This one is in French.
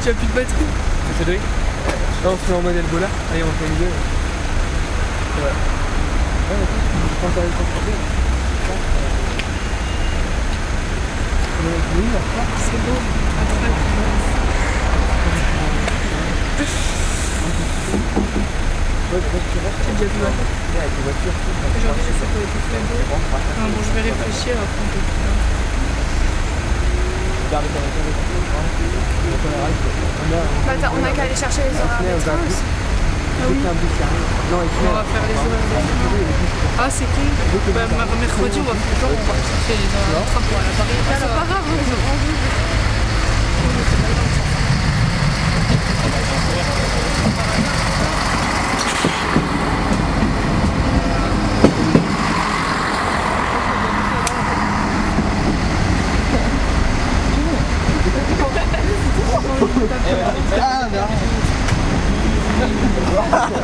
tu as plus de batterie. C'est Cédric. Là on se met en mode Ebola. Allez on fait au milieu. Voilà. Ouais, je pense à la C'est beau. C'est déjà tout là. Aujourd'hui je sais pas être très beau. Bon je vais réfléchir après on peut faire. On a qu'à aller chercher les horaires des trains aussi. Ah oui. On va faire les horaires des trains. Ah c'est cool. Mercredi on va chercher les horaires des trains pour aller à Paris. C'est pas grave, ils ont rendu. Ah, non.